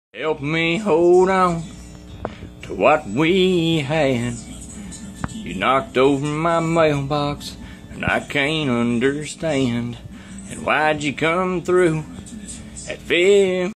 Help me hold on to what we had. You knocked over my mailbox, and I can't understand. And why'd you come through at 5?